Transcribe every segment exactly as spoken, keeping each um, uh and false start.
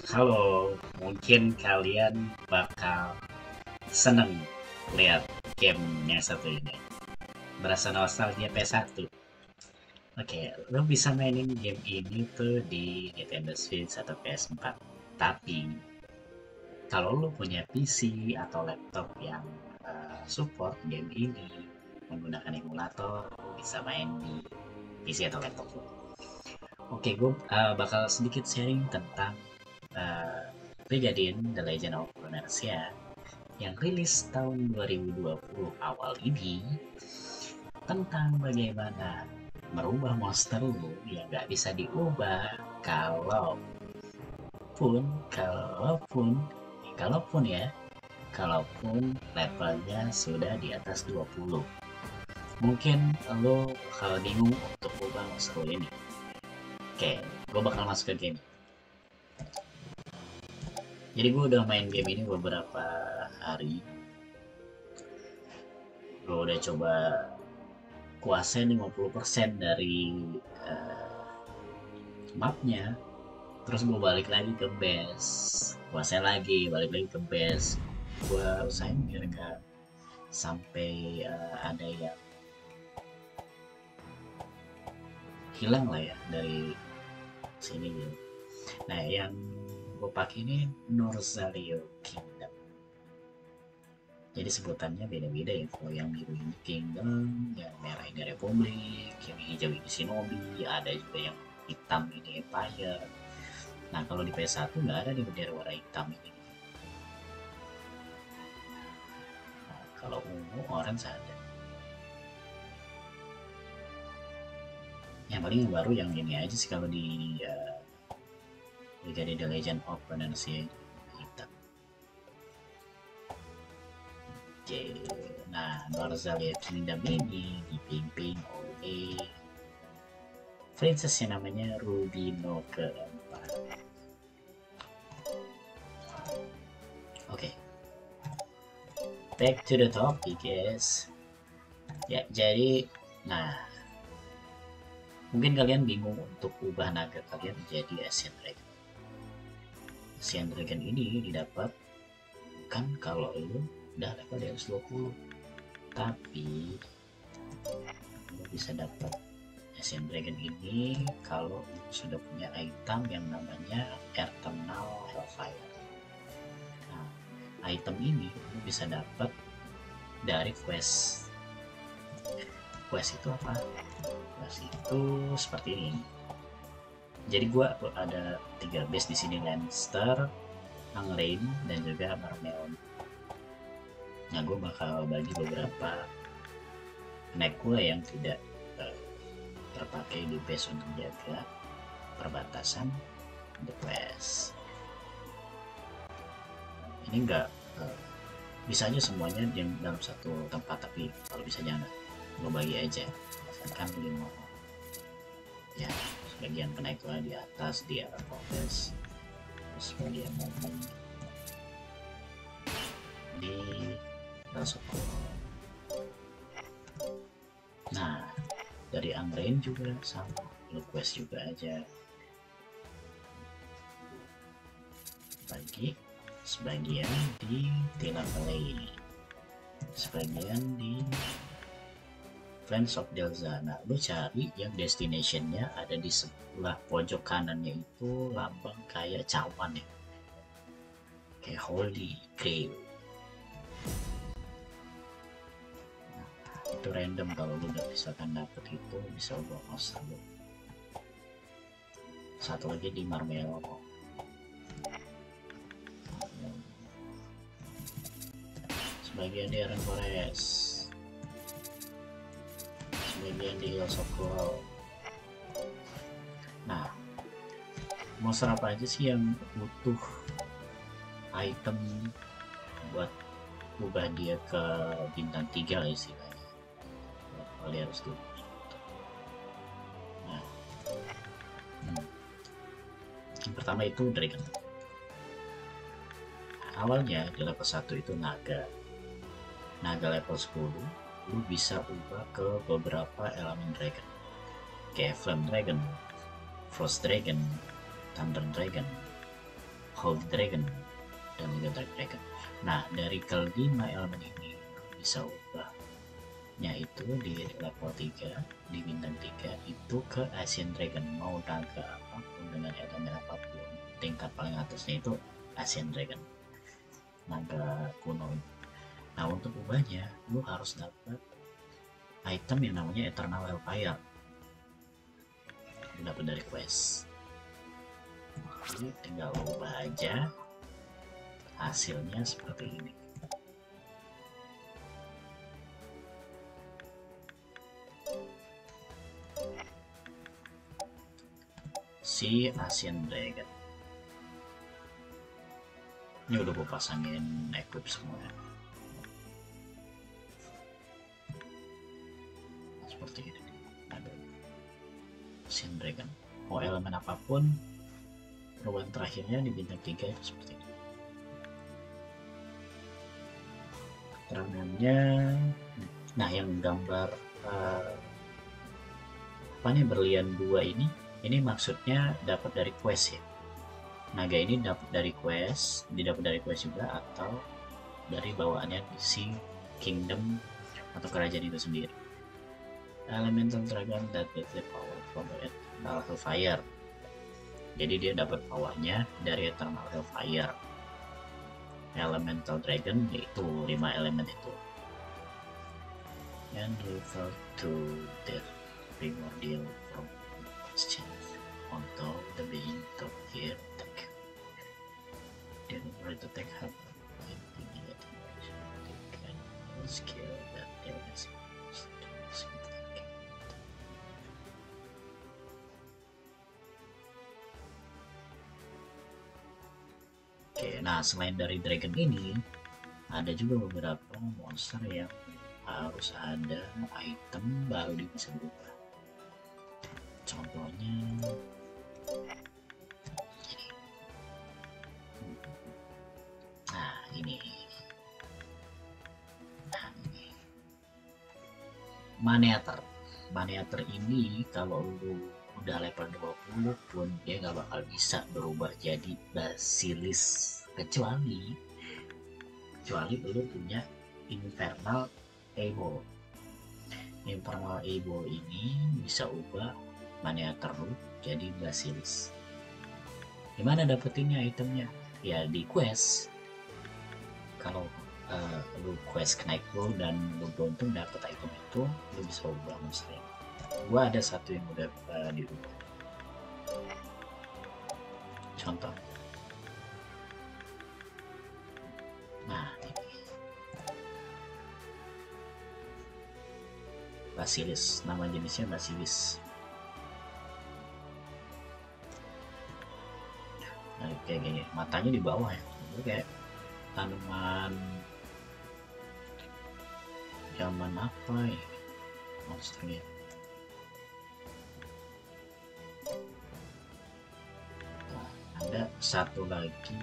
Halo, mungkin kalian bakal seneng lihat game yang satu ini. Berasa nostalgia P S satu. Oke, lo bisa mainin game ini tuh di Nintendo Switch atau P S empat. Tapi, kalau lo punya P C atau laptop yang eh, support game ini menggunakan emulator, lo bisa main di P C atau laptop lo. Oke, gue uh, bakal sedikit sharing tentang uh, Brigadin The Legend of Runeterra yang rilis tahun dua ribu dua puluh awal ini tentang bagaimana merubah monster lu yang gak bisa diubah kalaupun kalaupun kalaupun ya kalaupun levelnya sudah di atas dua puluh. Mungkin lo bakal bingung untuk ubah monster lu ini. Oke, gue bakal masuk ke game. Jadi gue udah main game ini beberapa hari. Gue udah coba kuasain lima puluh persen dari uh, mapnya. Terus gue balik lagi ke base. Kuasain lagi, balik lagi ke base. Gue usahain biar gak sampai uh, ada yang hilang lah ya dari sini gitu. Nah, yang gue pakai ini Norzaleo Kingdom. Jadi sebutannya beda-beda ya. Kalau yang biru ini Kingdom, yang merah ini Republik, yang hijau ini Shinobi, ada juga yang hitam ini Empire. Nah, kalau di P S satu nggak ada di bendera warna hitam ini. Nah, kalau ungu, orange ada. Yang paling yang baru yang ini aja sih kalau di uh, Brigade The Legend of Runeterra hitam. Oke, nah Norzaleo Kingdom ini dipimpin oleh princess yang namanya Rubino keempat. Oke, okay. Back to the topic guys. Ya, jadi, nah mungkin kalian bingung untuk ubah naga kalian menjadi Ascent Dragon. Ascent Dragon ini didapat kan kalau lu udah level di atas dua puluh, tapi lu bisa dapat Ascent Dragon ini kalau lu sudah punya item yang namanya Eternal Hellfire. Nah, item ini lu bisa dapat dari quest. Quest itu apa? Quest itu seperti ini. Jadi gua ada tiga base di sini, Lannister, Anglain, dan juga Marmel. Nah, gue bakal bagi beberapa knight gue yang tidak uh, terpakai di base untuk jaga perbatasan the quest. Ini enggak uh, bisa aja semuanya yang dalam satu tempat, tapi kalau bisa jangan gue bagi aja. Misalkan lima ya, sebagian knight gue di atas di arah progress, terus sebagian momen di masuk. Nah, dari Anggrain juga sama, request juga aja bagi sebagian di Tinapalay, sebagian di Friends of Delzana. Lu cari yang destinationnya ada di sebelah pojok kanannya itu lambang kayak cawan ya, kayak Holy Grail. Itu random, kalau lu udah misalkan dapet itu bisa ubah monster lu. Satu lagi di Marmelo, sebagian di Iron Forest, sebagian di Hills of Gold. Nah, monster apa aja sih yang butuh item buat ubah dia ke bintang tiga lah istilahnya? Kalian harus tuh. Nah, hmm. yang pertama itu Dragon. Awalnya di level satu itu naga. Naga level sepuluh lu bisa ubah ke beberapa elemen dragon, kayak Flame Dragon, Frost Dragon, Thunder Dragon. Holy Dragon dan juga Dark Dragon. Nah, dari kelima elemen ini bisa ubahnya itu di level tiga, di bintang tiga itu ke Ancient Dragon. Mau naga apapun dengan elemen apapun, tingkat paling atasnya itu Ancient Dragon, naga kuno. Nah, untuk ubahnya lu harus dapat item yang namanya Eternal Hellfire, dapat dari quest. Jadi tinggal ubah aja, hasilnya seperti ini. Si Ancient Dragon ini udah gue pasangin equip semua, seperti ini. Ada Ancient Dragon, mau elemen apapun, perubahan terakhirnya di bintang tiga itu seperti ini. Keterangannya, nah yang gambar uh, apa nih berlian dua ini, ini maksudnya dapat dari quest ya. Naga ini dapat dari quest, didapat dari quest juga atau dari bawaannya di si kingdom atau kerajaan itu sendiri. Elemental Dragon that gets the power from the Eternal Hellfire. Jadi dia dapat powernya dari Eternal Hellfire. Elemental Dragon yaitu lima elemen itu. And refer to their primordial from exchange on top the being top here attack. Then ready to take half skill that there is. Oke, nah selain dari dragon ini, ada juga beberapa monster yang harus ada item baru dia bisa berubah. Contohnya ini. Nah ini, nah ini, Maneater. Maneater ini kalau lu udah level dua puluh pun dia nggak bakal bisa berubah jadi Basilis, kecuali kecuali lu punya Infernal Eyeball. Infernal Eyeball ini bisa ubah Maneater lu jadi Basilis. Gimana dapetinnya itemnya? Ya di quest. Kalau uh, lu quest kenaik lu dan lu beruntung dapet item itu, lu bisa ubah monster. Gua ada satu yang udah uh, diubah. Contoh. Nah, ini. Basilis, nama jenisnya Basilis. Nah, kayak gini, matanya di bawah ya. Itu kayak tanaman zaman apa ya monsternya. Nah, ada satu lagi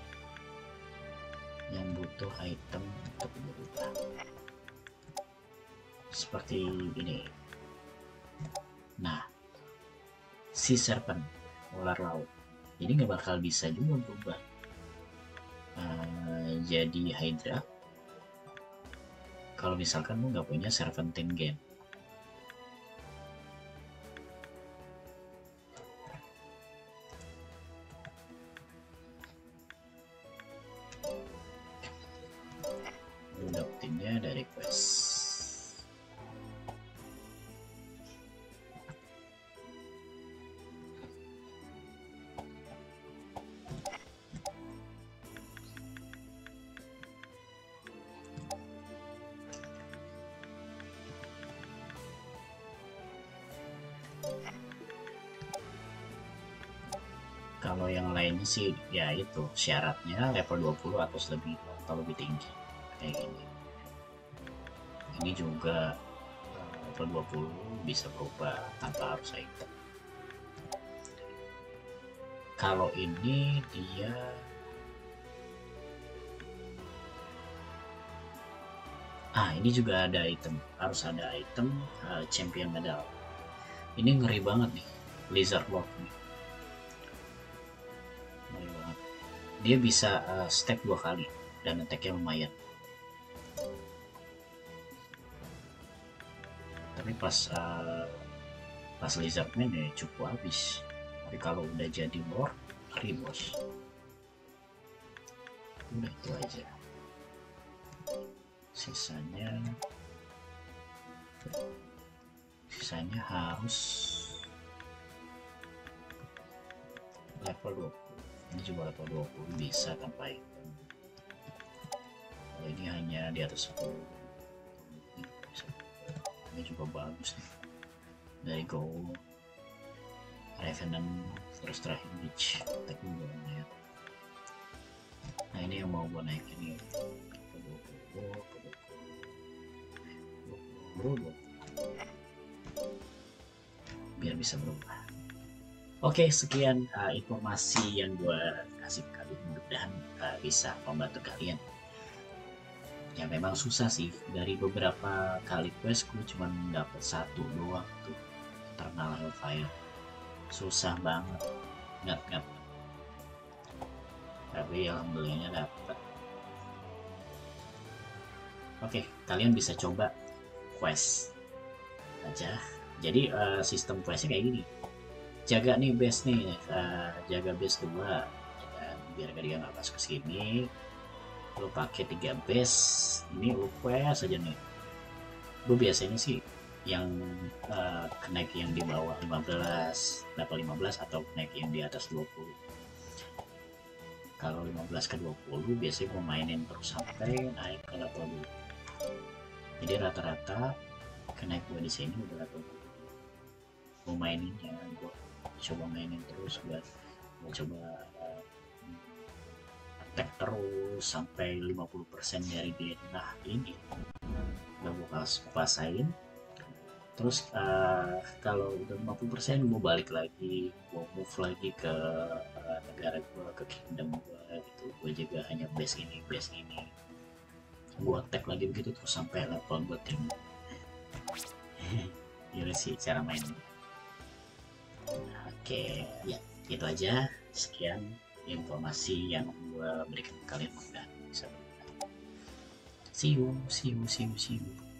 yang butuh item untuk berubah seperti ini. Nah, si serpent, ular laut, jadi nggak bakal bisa juga berubah uh, jadi Hydra kalau misalkan lu nggak punya Serpentine Game. Lu dapetinnya dari quest. Kalau yang lainnya sih ya itu syaratnya level dua puluh atau lebih atau lebih tinggi kayak gini. Ini juga level dua puluh bisa berubah tanpa harus item. Kalau ini dia ah ini juga ada item, harus ada item uh, champion medal. Ini ngeri banget nih, Lizard Lord nih. dia bisa uh, step dua kali dan attack-nya lumayan. Tapi pas uh, pas Lizardman ya cukup habis. Tapi kalau udah jadi lore, ngeri bos. Udah itu aja. Sisanya sisanya harus level dua puluh. Ini juga level dua puluh bisa tanpa item. Kalau ini hanya di atas sepuluh. Ini juga bagus nih. Dari Go Revenant terus terakhir Witch, tapi gue lumayan. Nah ini yang mau gue naikin nih. Biar bisa berubah. Oke, sekian uh, informasi yang gue kasih ke kalian. Mudah-mudahan uh, bisa membantu kalian. Ya memang susah sih, dari beberapa kali quest gue cuma dapat satu doang tuh Eternal Hellfire. Susah banget, ngat-ngat. Tapi alhamdulillahnya dapat. Oke, kalian bisa coba quest aja. Jadi uh, sistem questnya kayak gini. Jaga nih base nih, uh, jaga base dua, dan biar dia nggak masuk ke sini. Lo pakai tiga base, ini lo quest aja nih. Gue biasanya sih yang uh, kenaik yang di bawah lima belas, level lima belas atau kenaik yang di atas dua puluh. Kalau lima belas ke dua puluh biasanya gue mainin terus sampai naik ke level dua. Jadi rata-rata kenaik gue di sini udah level dua. Gue maininnya, gue coba mainin terus buat gue coba uh, attack terus sampai lima puluh persen dari dia. Nah ini udah gue kuasain. Terus uh, kalau udah lima puluh persen gue balik lagi, gue move lagi ke uh, negara gue, ke kingdom gue gitu. Gue juga hanya base ini, base ini. Gue attack lagi begitu terus sampai level gue terima. Ini sih cara main. Oke, ya itu aja. Sekian informasi yang gue berikan ke kalian, mudah bisa berguna. See you, see you, see you, see you.